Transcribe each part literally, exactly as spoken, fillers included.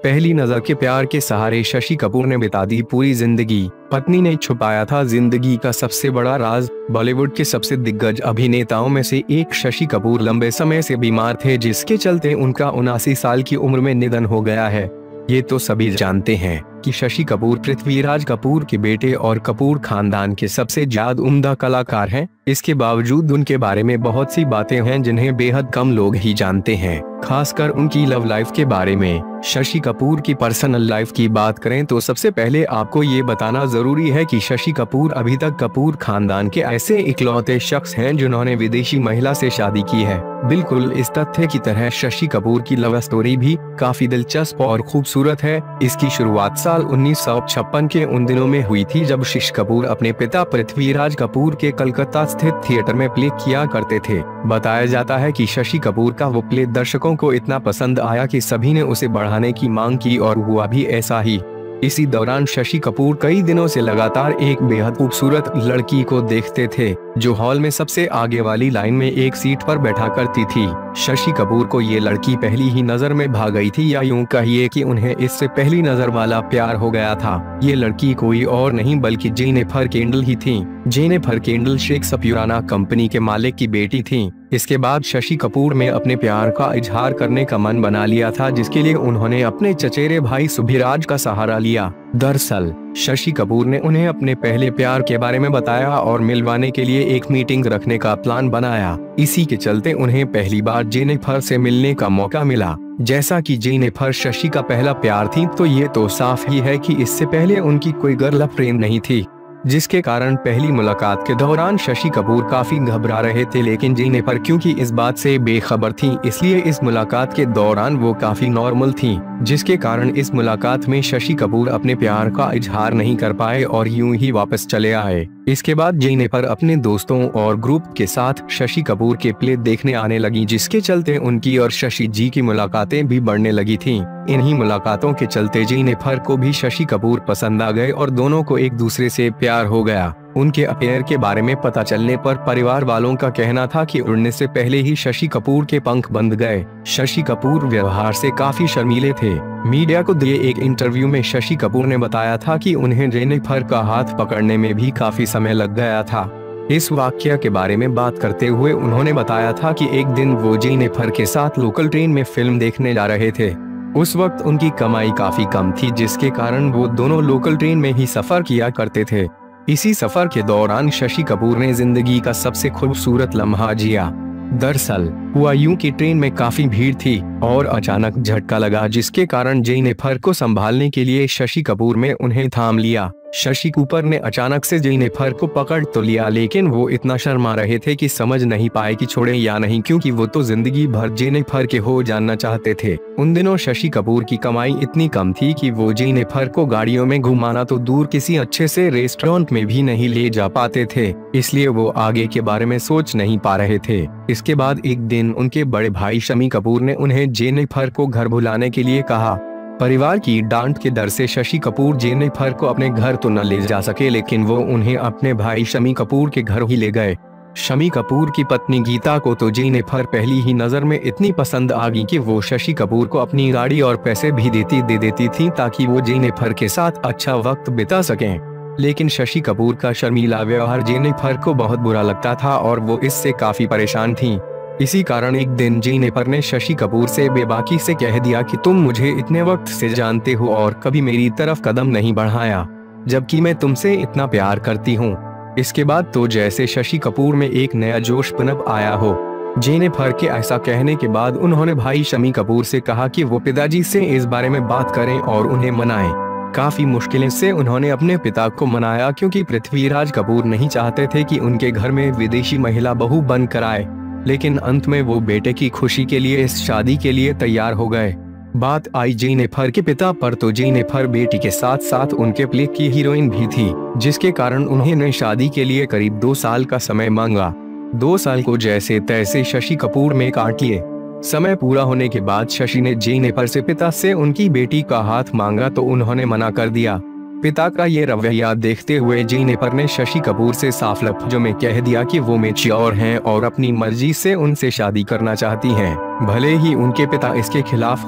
पहली नजर के प्यार के सहारे शशि कपूर ने बिता दी पूरी जिंदगी। पत्नी ने छुपाया था जिंदगी का सबसे बड़ा राज। बॉलीवुड के सबसे दिग्गज अभिनेताओं में से एक शशि कपूर लंबे समय से बीमार थे, जिसके चलते उनका उनासी साल की उम्र में निधन हो गया है। ये तो सभी जानते हैं कि शशि कपूर पृथ्वीराज कपूर के बेटे और कपूर खानदान के सबसे ज्यादा उम्दा कलाकार हैं। इसके बावजूद उनके बारे में बहुत सी बातें हैं जिन्हें बेहद कम लोग ही जानते हैं, खासकर उनकी लव लाइफ के बारे में। शशि कपूर की पर्सनल लाइफ की बात करें तो सबसे पहले आपको ये बताना जरूरी है कि शशि कपूर अभी तक कपूर खानदान के ऐसे इकलौते शख्स हैं जिन्होंने विदेशी महिला से शादी की है। बिल्कुल इस तथ्य की तरह शशि कपूर की लव स्टोरी भी काफी दिलचस्प और खूबसूरत है। इसकी शुरुआत साल उन्नीस सौ छप्पन के उन दिनों में हुई थी जब शिश कपूर अपने पिता पृथ्वीराज कपूर के कलकत्ता स्थित थिएटर में प्ले किया करते थे। बताया जाता है कि शशि कपूर का वो प्ले दर्शकों को इतना पसंद आया कि सभी ने उसे बढ़ाने की मांग की और हुआ भी ऐसा ही। इसी दौरान शशि कपूर कई दिनों से लगातार एक बेहद खूबसूरत लड़की को देखते थे जो हॉल में सबसे आगे वाली लाइन में एक सीट पर बैठा करती थी। शशि कपूर को ये लड़की पहली ही नजर में भा गई थी, या यूं कहिए कि उन्हें इससे पहली नजर वाला प्यार हो गया था। ये लड़की कोई और नहीं बल्कि जेनिफर केंडल ही थी। जेनिफर केंडल शेक्सपियराना कंपनी के मालिक की बेटी थी। इसके बाद शशि कपूर ने अपने प्यार का इजहार करने का मन बना लिया था, जिसके लिए उन्होंने अपने चचेरे भाई सुभिराज का सहारा लिया। दरअसल शशि कपूर ने उन्हें अपने पहले प्यार के बारे में बताया और मिलवाने के लिए एक मीटिंग रखने का प्लान बनाया। इसी के चलते उन्हें पहली बार जेनिफर से मिलने का मौका मिला। जैसा कि जेनिफर शशि का पहला प्यार थी, तो ये तो साफ ही है कि इससे पहले उनकी कोई गर्लफ्रेंड नहीं थी, जिसके कारण पहली मुलाकात के दौरान शशि कपूर काफी घबरा रहे थे। लेकिन जेनिफर क्योंकि इस बात से बेखबर थी, इसलिए इस मुलाकात के दौरान वो काफी नॉर्मल थी, जिसके कारण इस मुलाकात में शशि कपूर अपने प्यार का इजहार नहीं कर पाए और यूं ही वापस चले आए। इसके बाद जेनिफर अपने दोस्तों और ग्रुप के साथ शशि कपूर के प्ले देखने आने लगी, जिसके चलते उनकी और शशि जी की मुलाकातें भी बढ़ने लगी थीं। इन्हीं मुलाकातों के चलते जेनिफर को भी शशि कपूर पसंद आ गए और दोनों को एक दूसरे से प्यार हो गया। उनके अफेयर के बारे में पता चलने पर परिवार वालों का कहना था कि उड़ने से पहले ही शशि कपूर के पंख बंध गए। शशि कपूर व्यवहार से काफी शर्मीले थे। मीडिया को दिए एक इंटरव्यू में शशि कपूर ने बताया था कि उन्हें जेनिफर का हाथ पकड़ने में भी काफी समय लग गया था। इस वाकया के बारे में बात करते हुए उन्होंने बताया था कि एक दिन वो जेनिफर के साथ लोकल ट्रेन में फिल्म देखने जा रहे थे। उस वक्त उनकी कमाई काफी कम थी, जिसके कारण वो दोनों लोकल ट्रेन में ही सफर किया करते थे। इसी सफर के दौरान शशि कपूर ने जिंदगी का सबसे खूबसूरत लम्हा जिया। दरअसल हुआ यूं कि ट्रेन में काफी भीड़ थी और अचानक झटका लगा, जिसके कारण जेनिफर को संभालने के लिए शशि कपूर ने उन्हें थाम लिया। शशि कपूर ने अचानक से जेनिफर को पकड़ तो लिया, लेकिन वो इतना शर्मा रहे थे कि समझ नहीं पाए कि छोड़े या नहीं, क्योंकि वो तो जिंदगी भर जेनिफर के हो जानना चाहते थे। उन दिनों शशि कपूर की कमाई इतनी कम थी कि वो जेनिफर को गाड़ियों में घुमाना तो दूर किसी अच्छे से रेस्टोरेंट में भी नहीं ले जा पाते थे, इसलिए वो आगे के बारे में सोच नहीं पा रहे थे। इसके बाद एक दिन उनके बड़े भाई शमी कपूर ने उन्हें जेनिफर को घर बुलाने के लिए कहा। परिवार की डांट के डर से शशि कपूर जेनिफर को अपने घर तो न ले जा सके, लेकिन वो उन्हें अपने भाई शमी कपूर के घर ही ले गए। शमी कपूर की पत्नी गीता को तो जेनिफर पहली ही नजर में इतनी पसंद आ गई कि वो शशि कपूर को अपनी गाड़ी और पैसे भी देती दे देती थी ताकि वो जेनिफर के साथ अच्छा वक्त बिता सकें। लेकिन शशि कपूर का शर्मीला व्यवहार जेनिफर को बहुत बुरा लगता था और वो इससे काफी परेशान थी। इसी कारण एक दिन जेनिफर ने शशि कपूर से बेबाकी से कह दिया कि तुम मुझे इतने वक्त से जानते हो और कभी मेरी तरफ कदम नहीं बढ़ाया, जबकि मैं तुमसे इतना प्यार करती हूँ। इसके बाद तो जैसे शशि कपूर में एक नया जोश पनप आया हो। जेनिफर के ऐसा कहने के बाद उन्होंने भाई शमी कपूर से कहा कि वो पिताजी से इस बारे में बात करें और उन्हें मनाएं। काफी मुश्किलों से उन्होंने अपने पिता को मनाया, क्योंकि पृथ्वीराज कपूर नहीं चाहते थे कि उनके घर में विदेशी महिला बहू बनकर आए। लेकिन अंत में वो बेटे की खुशी के लिए इस शादी के लिए तैयार हो गए। बात आई जेनिफर के पिता पर, तो जेनिफर बेटी के साथ साथ उनके प्ले की हीरोइन भी थी, जिसके कारण उन्होंने शादी के लिए करीब दो साल का समय मांगा। दो साल को जैसे तैसे शशि कपूर में काट लिए। समय पूरा होने के बाद शशि ने जेनिफर से पिता से उनकी बेटी का हाथ मांगा तो उन्होंने मना कर दिया। पिता का ये रवैया देखते हुए जेनिफर ने शशि कपूर से साफ लफ्जों में कह दिया कि वो मैच्योर हैं और अपनी मर्जी से उनसे शादी करना चाहती हैं, भले ही उनके पिता इसके खिलाफ हों।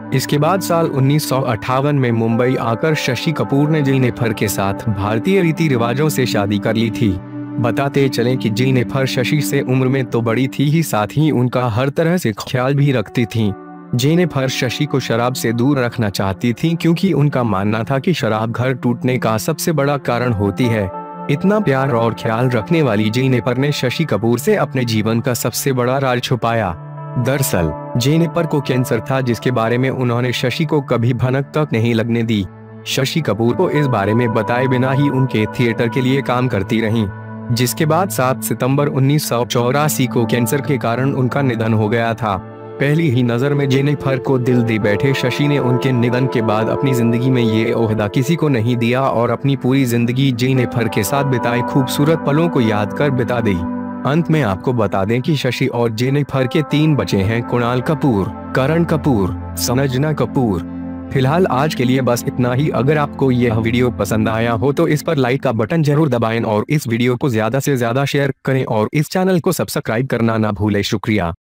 इसके बाद साल उन्नीस सौ अट्ठावन में मुंबई आकर शशि कपूर ने जेनिफर के साथ भारतीय रीति रिवाजों से शादी कर ली थी। बताते चलें कि जेनिफर शशि से उम्र में तो बड़ी थी ही, साथ ही उनका हर तरह से ख्याल भी रखती थीं। जेनिफर शशि को शराब से दूर रखना चाहती थीं क्योंकि उनका मानना था कि शराब घर टूटने का सबसे बड़ा कारण होती है। इतना प्यार और ख्याल रखने वाली जेनिफर ने शशि कपूर से अपने जीवन का सबसे बड़ा राज छुपाया। दरअसल जेनिफर को कैंसर था, जिसके बारे में उन्होंने शशि को कभी भनक तक नहीं लगने दी। शशि कपूर को इस बारे में बताए बिना ही उनके थिएटर के लिए काम करती रहीं, जिसके बाद सात सितंबर उन्नीस सौ चौरासी को कैंसर के कारण उनका निधन हो गया था। पहली ही नजर में जेनिफर को दिल दे बैठे शशि ने उनके निधन के बाद अपनी जिंदगी में ये ओहदा किसी को नहीं दिया और अपनी पूरी जिंदगी जेनिफर के साथ बिताए खूबसूरत पलों को याद कर बिता दी। अंत में आपको बता दें कि शशि और जेनिफर के तीन बच्चे हैं, कुणाल कपूर, करण कपूर, संजना कपूर। फिलहाल आज के लिए बस इतना ही। अगर आपको यह वीडियो पसंद आया हो तो इस पर लाइक का बटन जरूर दबाएं और इस वीडियो को ज्यादा से ज्यादा शेयर करें और इस चैनल को सब्सक्राइब करना ना भूलें। शुक्रिया।